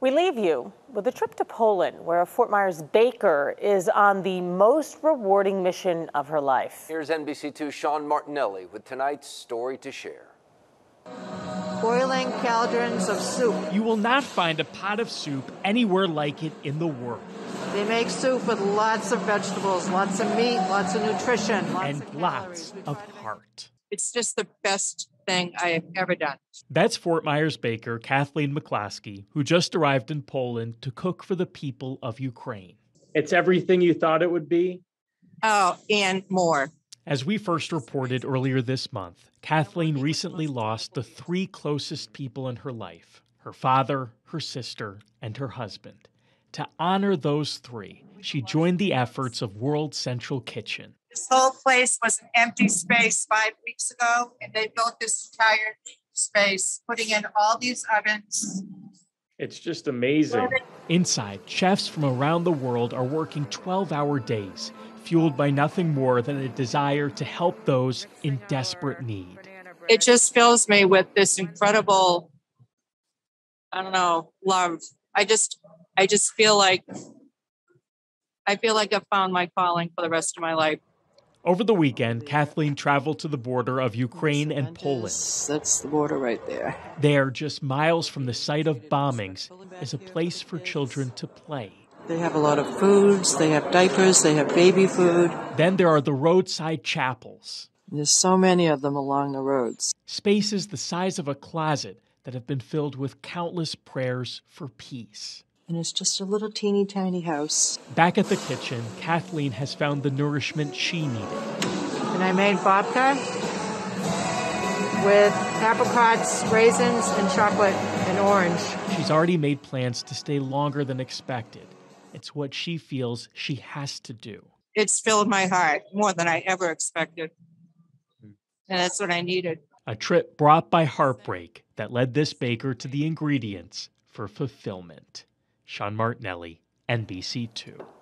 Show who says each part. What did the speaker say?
Speaker 1: We leave you with a trip to Poland, where a Fort Myers baker is on the most rewarding mission of her life.
Speaker 2: Here's NBC2's Sean Martinelli with tonight's story to share.
Speaker 3: Boiling cauldrons of soup.
Speaker 4: You will not find a pot of soup anywhere like it in the world.
Speaker 3: They make soup with lots of vegetables, lots of meat, lots of nutrition,
Speaker 4: and lots of heart.
Speaker 5: It's just the best thing I have ever done.
Speaker 4: That's Fort Myers baker Kathleen McCloskey, who just arrived in Poland to cook for the people of Ukraine.
Speaker 6: It's everything you thought it would be?
Speaker 5: Oh, and more.
Speaker 4: As we first reported earlier this month, Kathleen recently lost the three closest people in her life: her father, her sister, and her husband. To honor those three, she joined the efforts of World Central Kitchen.
Speaker 5: This whole place was an empty space 5 weeks ago, and they built this entire space, putting in all these ovens.
Speaker 6: It's just amazing.
Speaker 4: Inside, chefs from around the world are working 12-hour days, fueled by nothing more than a desire to help those in desperate need.
Speaker 5: It just fills me with this incredible, love. I just feel like I've found my calling for the rest of my life.
Speaker 4: Over the weekend, Kathleen traveled to the border of Ukraine and Poland.
Speaker 3: That's the border right there.
Speaker 4: There, just miles from the site of bombings, is a place for children to play.
Speaker 3: They have a lot of foods, they have diapers, they have baby food.
Speaker 4: Then there are the roadside chapels.
Speaker 3: There's so many of them along the roads.
Speaker 4: Spaces the size of a closet that have been filled with countless prayers for peace.
Speaker 3: And it's just a little teeny tiny house.
Speaker 4: Back at the kitchen, Kathleen has found the nourishment she needed.
Speaker 3: And I made babka with apricots, raisins, and chocolate and orange.
Speaker 4: She's already made plans to stay longer than expected. It's what she feels she has to do.
Speaker 5: It's filled my heart more than I ever expected. And that's what I needed.
Speaker 4: A trip brought by heartbreak that led this baker to the ingredients for fulfillment. Sean Martinelli, NBC2.